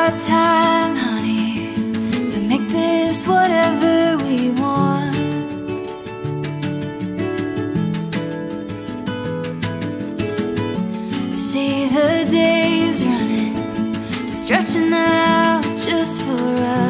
have time, honey, to make this whatever we want. See the days running, stretching out just for us.